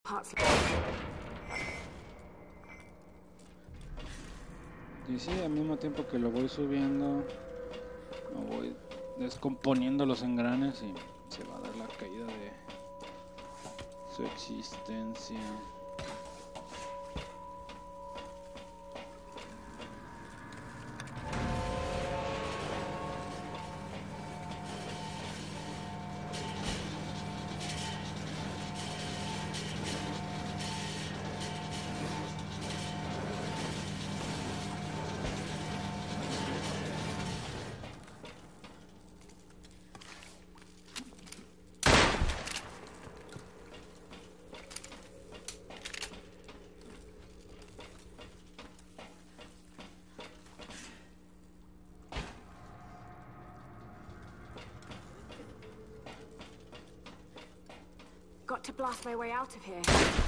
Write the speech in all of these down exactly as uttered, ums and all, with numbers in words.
parts. Y sí, al mismo tiempo que lo voy subiendo, me voy descomponiendo los engranes y se va a dar la caída de su existencia. Got to blast my way out of here.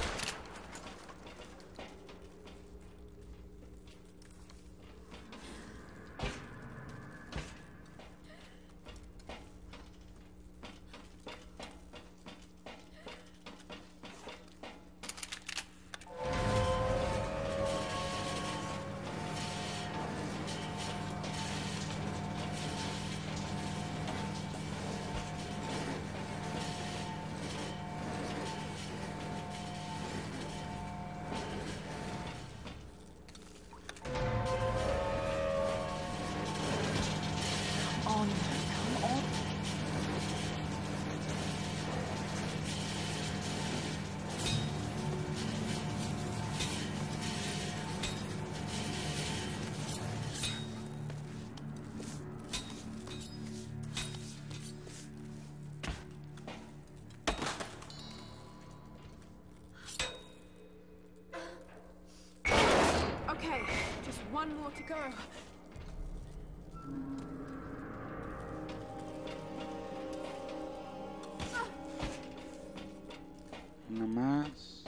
Okay, just one more to go. Una más.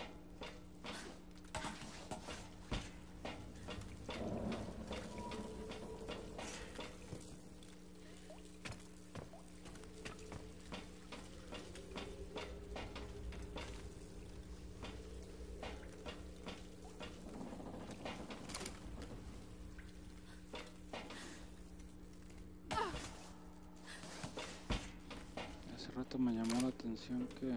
Hace rato me llamó la atención que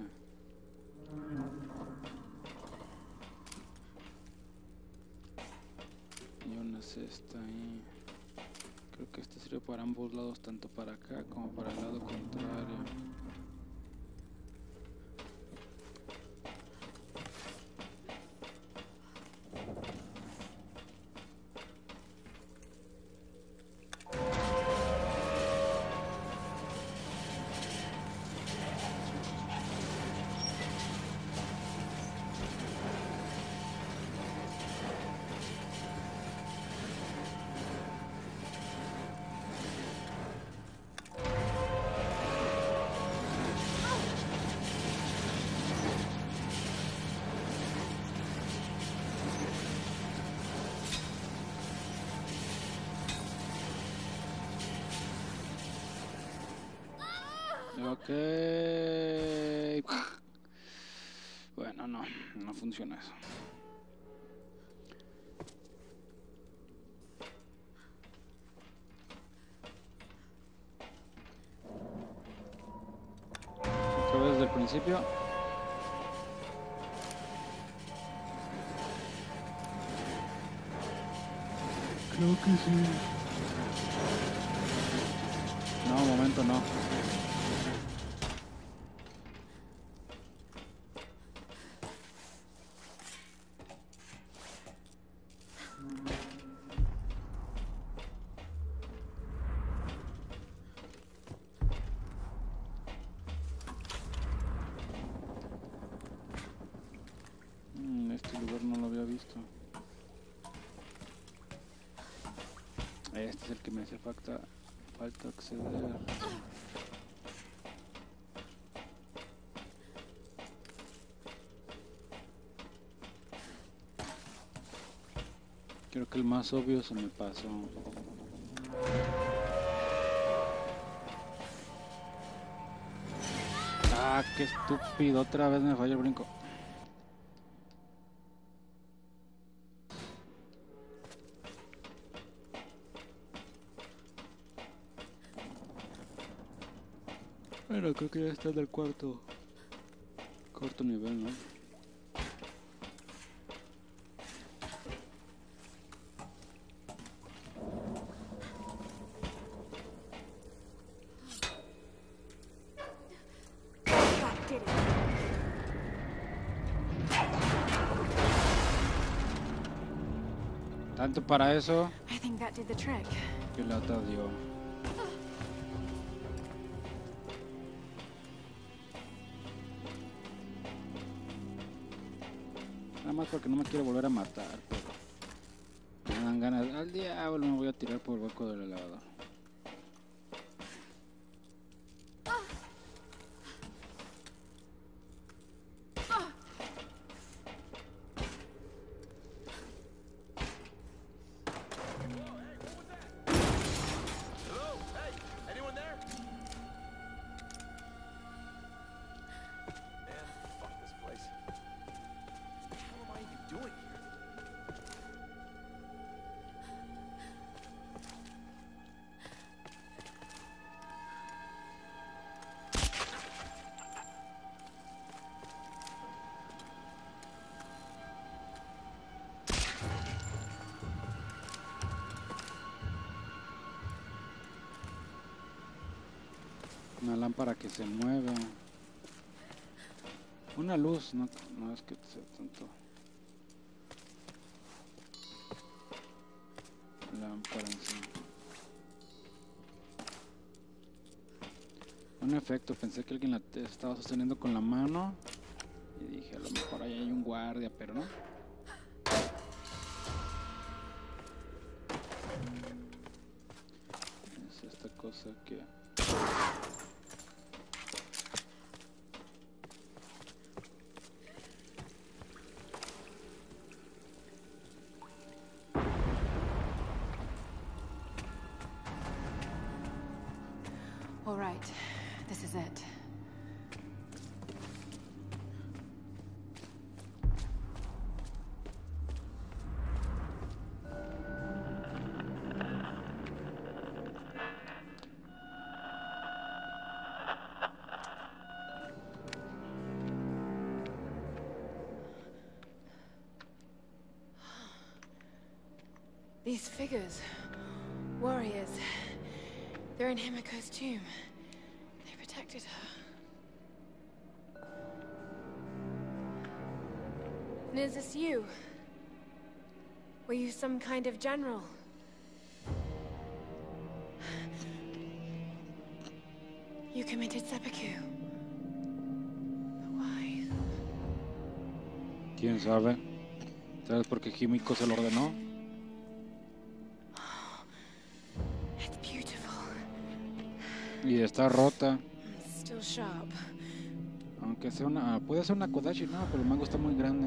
hay una cesta ahí. Creo que este sirve para ambos lados, tanto para acá como para el lado contrario. Ok. Bueno, no, no funciona eso. Otra vez desde el principio. Creo que sí. No, un momento no. Este lugar no lo había visto. Este es el que me hace falta, falta acceder. Creo que el más obvio se me pasó. Ah, qué estúpido, otra vez me falló el brinco. Bueno, creo que ya está en el cuarto. Cuarto nivel, ¿no? That did it. Tanto para eso I think that did the trick. que la otra dio. Nada más porque no me quiero volver a matar, pero me dan ganas. Al diablo, me voy a tirar por el hueco del elevador. Una lámpara que se mueve. Una luz, no, no es que sea tanto. Lámpara en sí. Un efecto, pensé que alguien la estaba sosteniendo con la mano. Y dije, a lo mejor ahí hay un guardia, pero no. Es esta cosa que... All right, this is it. These figures, warriors, they're in Himiko's tomb. They protected her. And is this you? Were you some kind of general? You committed seppuku. But why? ¿Quién sabe? ¿Sabes por qué Himiko se lo ordenó? It's beautiful. Y está rota. Still sharp. Aunque sea una... Puede ser una Kodachi, no, pero el mango está muy grande.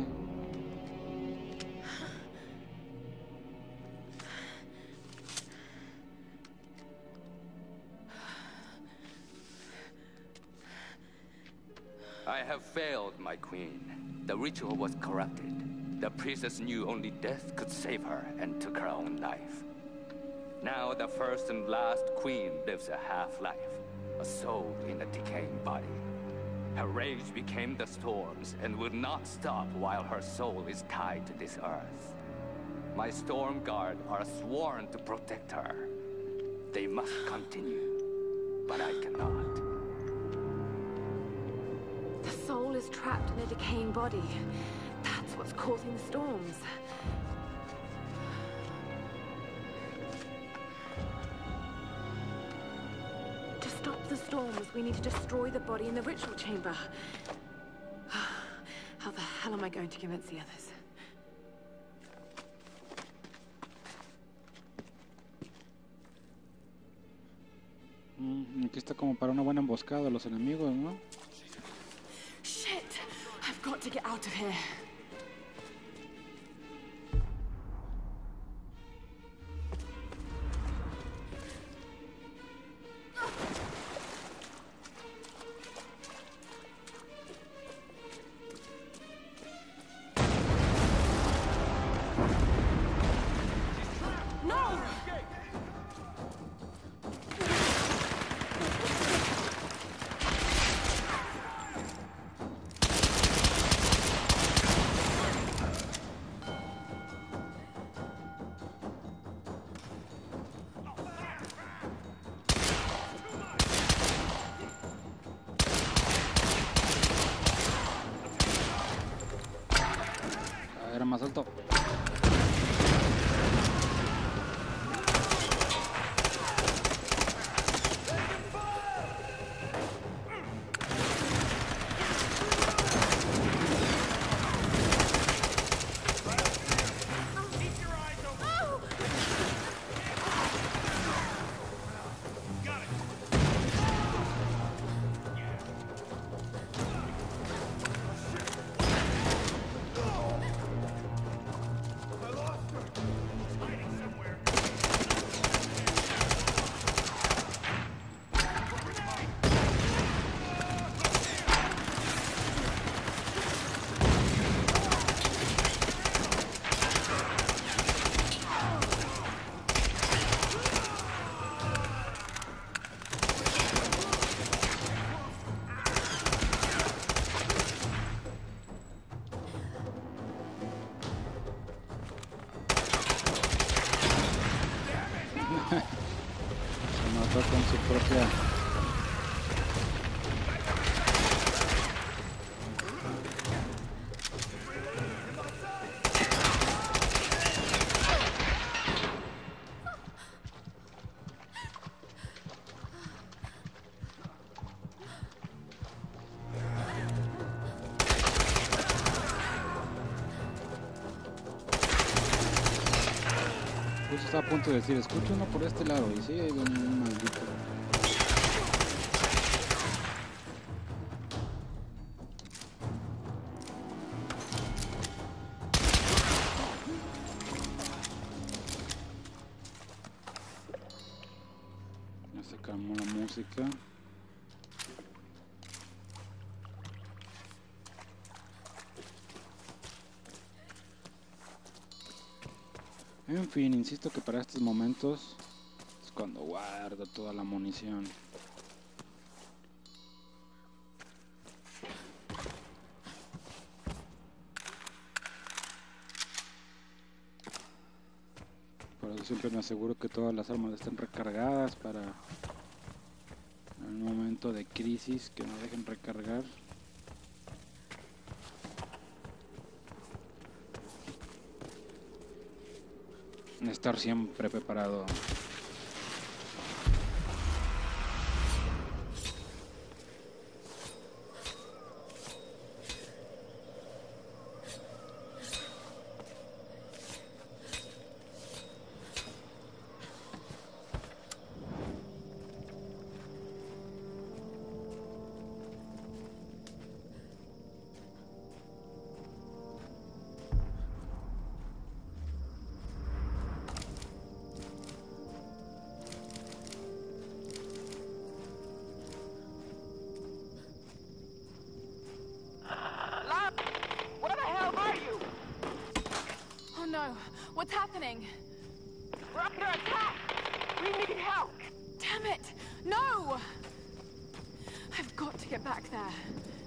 I have failed, my queen. The ritual was corrupted. The priestess knew only death could save her and took her own life. Now the first and last queen lives a half-life, a soul in a decaying body. Her rage became the storms and will not stop while her soul is tied to this earth. My storm guard are sworn to protect her. They must continue, but I cannot. The soul is trapped in a decaying body. That's what's causing the storms. To stop the storms, we need to destroy the body in the ritual chamber. How the hell am I going to convince the others? Mm, aquí está como para una buena emboscada a los enemigos, ¿no? Shit! I've got to get out of here. con su propia... Está a punto de decir, escucho uno por este lado, y sí, hay un maldito. Ya se calmó la música. En fin, insisto que para estos momentos es cuando guardo toda la munición. Por eso siempre me aseguro que todas las armas estén recargadas para en un momento de crisis que no dejen recargar. Estar siempre preparado. What's happening? We're under attack! We need help! Damn it! No! I've got to get back there.